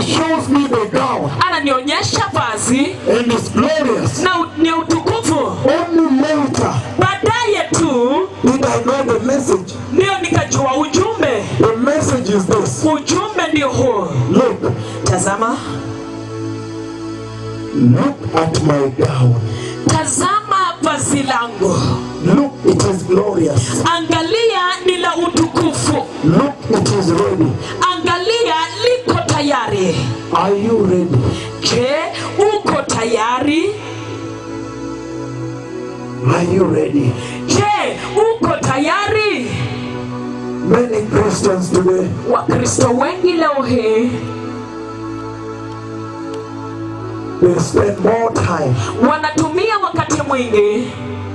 shows me the gown. Ananionyesha vazi. And it's glorious. Na ni utukufu. Only later baadaye tu did I know the message. Ndio nikajua ujumbe. The message is this. Ujumbe ndio huu. Look. Tazama. Look at my gown. Tazama vazi langu. Look, it is glorious. Angalia ni la utukufu. Look, it is ready. Angalia liko tayari. Are you ready? Je, uko tayari? Are you ready? Je, uko tayari? Many Christians today, Wakristo wengi leo hii, they spend more time wanatumia wakati mwingi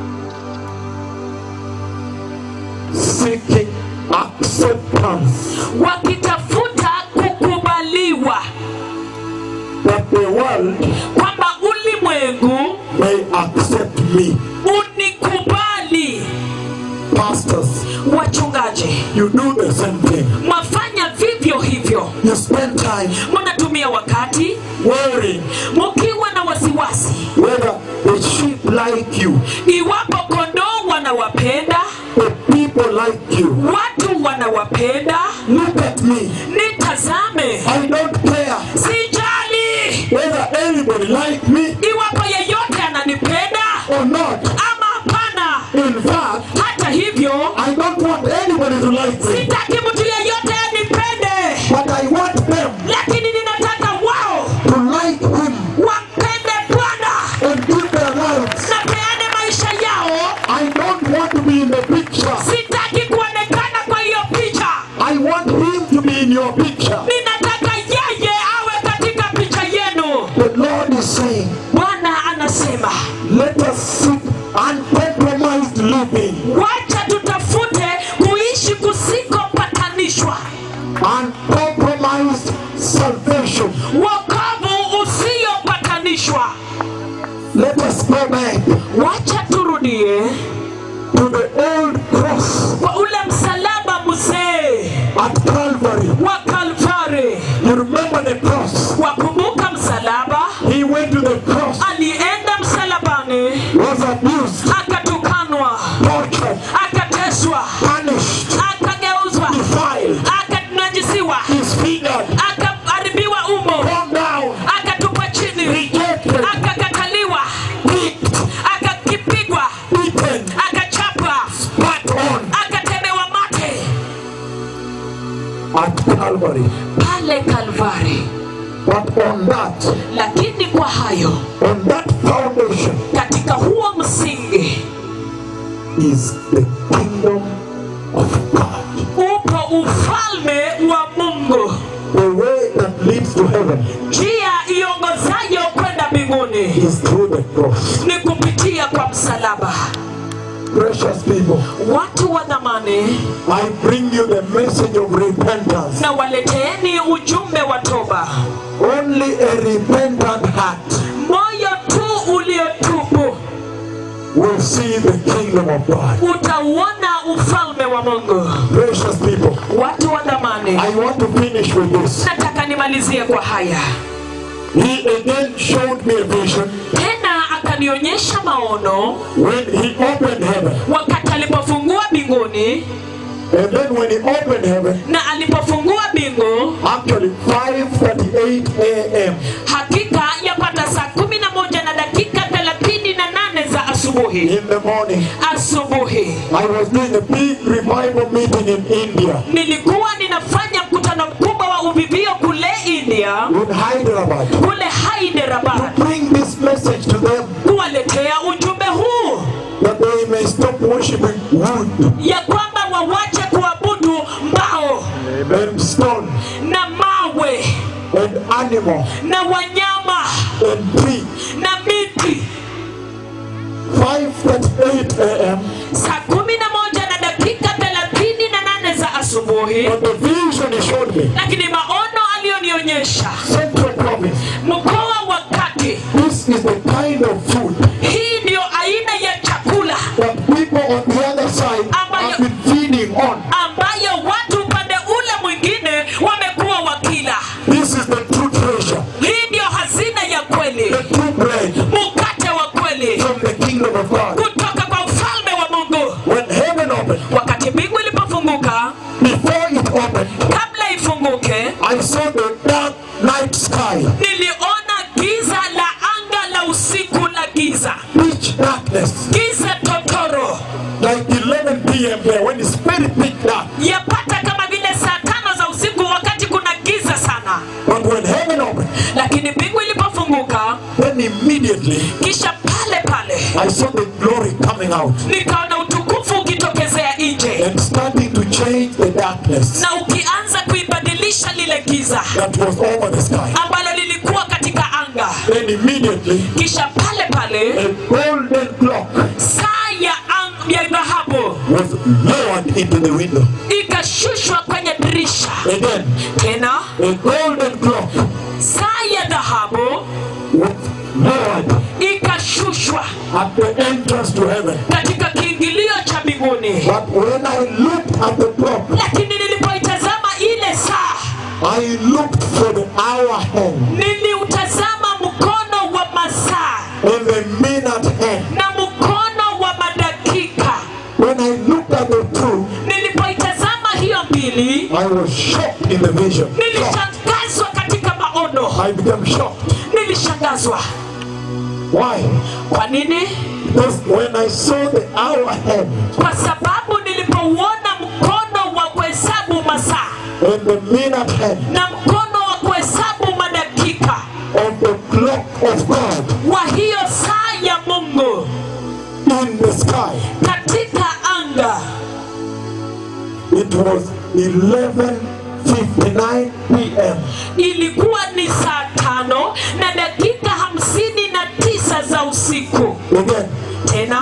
seeking acceptance, wakitafuta kukubaliwa, that the world kwamba ulimwengu may accept me. unikubali. Pastors, Wachungaji, you do the same thing. mwafanya vivyo hivyo. You spend time Mnatumia wakati worrying mkiwa na wasiwasi whether the sheep like you, iwapo kondoo wanawapenda, the people like you. watu wanawapenda. Look at me. Nitazame. I don't care Sijali whether anybody like me iwapo yeyote ananipenda or not. ama hapana. In fact, Hata hivyo, I don't want anybody to like me, sitaki mtu yeyote anipende, but I want them lakini ninataka wao to like him wampende Bwana and give their lives. na peane maisha yao. I don't want to be in the picture. Sitaki kuonekana kwa hiyo picha. I want him to be in your picture. Ninataka yeye awe katika picha yenu. The Lord is saying, Bwana anasema, let us seek uncompromised living. wacha tutafute kuishi kusikopatanishwa, Uncompromised salvation. wokovu usiopatanishwa. Let us go back Wacha turudie to the old cross kwa ule msalaba mzee at Calvary. wa Kalvari. You remember the cross? Wakumbuka msalaba? He went to the cross, Alienda msalabani, was abused, akatukanwa, tortured, akateswa, punished, akageuzwa, defiled, akanajisiwa, disfigured, akaharibiwa umbo, thrown down, akatupwa chini, rejected, akakataliwa, kicked, akakipigwa, beaten, akachapwa, spat on akatemewa mate at Calvary. pale Kalvari. But on that, Lakini kwa hayo, on that foundation katika huo msingi is the kingdom of God. upo ufalme wa Mungu. The way that leads to heaven Njia iongozayo kwenda mbinguni is through the cross. ni kupitia kwa msalaba. Precious people, Watu wa dhamani, I bring you the message of repentance. na waleteeni ujumbe wa toba. Only a repentant heart Moyo tu uliotubu will see the kingdom of God. utauona ufalme wa Mungu. Precious people, Watu wa dhamani, I want to finish with this. nataka nimalizie kwa haya. He again showed me a vision Tena akanionyesha maono when he opened heaven. wakati alipofungua mbinguni, And then when he opened heaven, na alipofungua mbingu, actually 5:38 a.m. hakika yapata saa 11:38 za asubuhi. in the morning, Asubuhi I was doing a big revival meeting in India, nilikuwa ninafanya mkutano mkubwa wa uvivio kule India, in Hyderabad, kule Hyderabad, bring this message to them kuwaletea ujumbe huu that they may stop worshiping wood ya kwamba wawache kuabudu mbao and stone na mawe and animal na wanyama and tree. na miti. 5:38 a.m. Saa 11:38 za asubuhi. But the vision he showed me, Lakini maono aliyonionyesha, Central Province, mkoa wa kati, this is the kind of food hii ndio aina ya chakula that people on the other side have been feeding on. ambayo watu upande ule mwingine wamekuwa wakila. This is the true true treasure. Hii ndio hazina ya kweli. The true bread. Mkate wa kweli. From the kingdom of God. Kutoka kwa ufalme wa Mungu. When heaven opened. Wakati mbingu ilipofunguka. Before it opened. Kabla ifunguke. I saw the dark night sky. Niliona giza la anga la usiku la giza. Pitch darkness. Giza totoro. Like 11 p.m. there when the spirit picked up. Yapata kama vile saa 5 za usiku wakati kuna giza sana. But when heaven opened. Lakini mbingu ilipofunguka. Then immediately. Kisha pale pale. I saw the glory coming out. Nikaona utukufu ukitokezea nje. And starting to change the darkness. Na ukianza kuibadilisha lile giza. That was over the sky. Ambalo lilikuwa katika anga. Then immediately. Kisha pale pale. A golden clock. Saa ya dhahabu. Was lowered into the window. Ikashushwa kwenye dirisha. Again. Tena. A golden clock. Saa ya dhahabu. Was lowered. Ikashushwa. At the entrance to heaven. Katika kiingilio cha mbinguni. But when I looked at the clock. Lakini nilipoitazama ile saa. I looked for the hour hand. Niliutazama mkono wa masaa. And the minute hand. Na mkono wa madakika. When I looked at the two. Nilipoitazama hiyo mbili. I was shocked in the vision. Nilishangazwa katika maono. I became shocked. Nilishangazwa. Why? Kwa nini? Because when I saw the hour hand. Kwa sababu nilipouona mkono wa kuhesabu masaa. And the minute hand. Na mkono wa kuhesabu madakika. Of the clock of God. Wa hiyo saa ya Mungu. In the sky. Katika anga. It was 11:59 p.m. Ilikuwa ni saa 5 na dakika 59 za usiku. Again. Tena.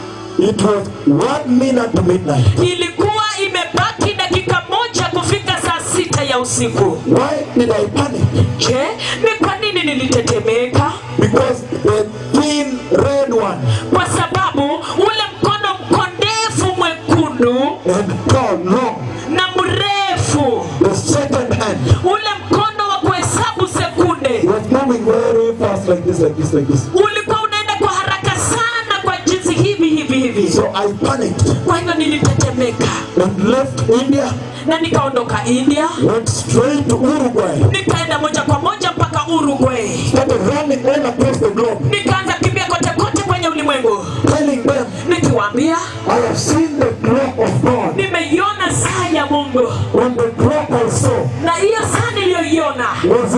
It was 1 minute to midnight. Ilikuwa imebaki dakika 1 kufika saa 6 ya usiku. Why did I panic? Je, ni kwa nini nilitetemeka? Because the thin red one. Kwa sababu ule mkono mkondefu mwekundu. And tall, long. Na mrefu. The second hand. Ule mkono wa kuhesabu sekunde. Was moving very fast like this, like this, like this. Ulikuwa unaenda kwa haraka sana kwa jinsi hivi. So I panicked. Kwa hivyo nilitetemeka. And left India. Na nikaondoka India. Went straight to Uruguay. Nikaenda moja kwa moja mpaka Uruguay. Started running all across the globe. Nikaanza kimbia kote kote kwenye ulimwengu. Telling them. Nikiwaambia. I have seen the clock of God. Nimeiona saa ya Mungu. When the clock also. Na hiyo saa niliyoiona. Was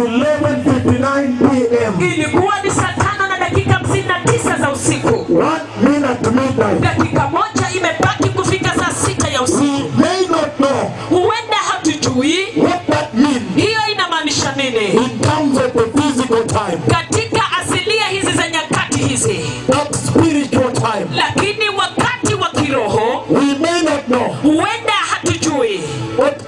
11:59 p.m. Ilikuwa ni saa 5 na dakika 59 za usiku. 1 minute to midnight. Dakika 1 imebaki kufika saa 6 ya usiku. We may not know. Huenda hatujui. What that means. Hiyo inamaanisha nini? In terms of the physical time. Katika asilia hizi za nyakati hizi. That spiritual time. Lakini wakati wa kiroho. We may not know. Huenda hatujui. What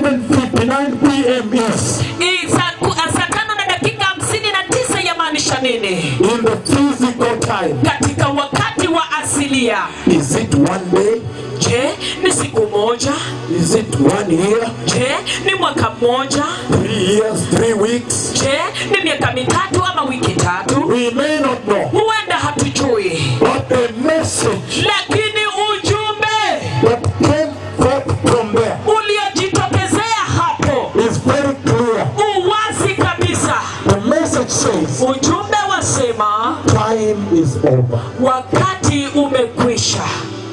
11:59 p.m. is. Saa 5 na dakika 59 yamaanisha nini? In the physical time. Katika wakati wa asilia. Is it one day? Je, ni siku moja? Is it 1 year? Je, ni mwaka mmoja? 3 years, 3 weeks? Je, ni miaka 3 ama wiki 3? We may not know. Huenda hatujui. But the message. Lakini ujumbe. That came forth from there. Uliojitokezea hapo. Is very clear. Uwazi kabisa. The message says. Ujumbe wasema. Time is over. Wakati umekwisha.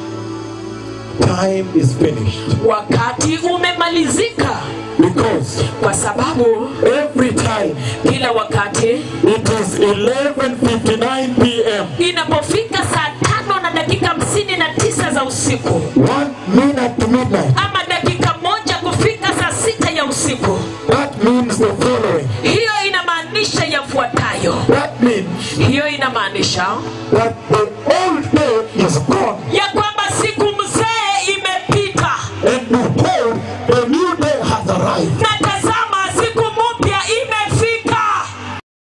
Time is finished. Wakati umemalizika. Because. Kwa sababu. Every time. Kila wakati. It is 11:59 p.m. Inapofika saa 5 na dakika 59 za usiku. 1 minute to midnight. Ama dakika 1 kufika saa 6 ya usiku. That means the following. Hiyo inamaanisha yafuatayo. That means. Hiyo inamaanisha. That the old day is gone.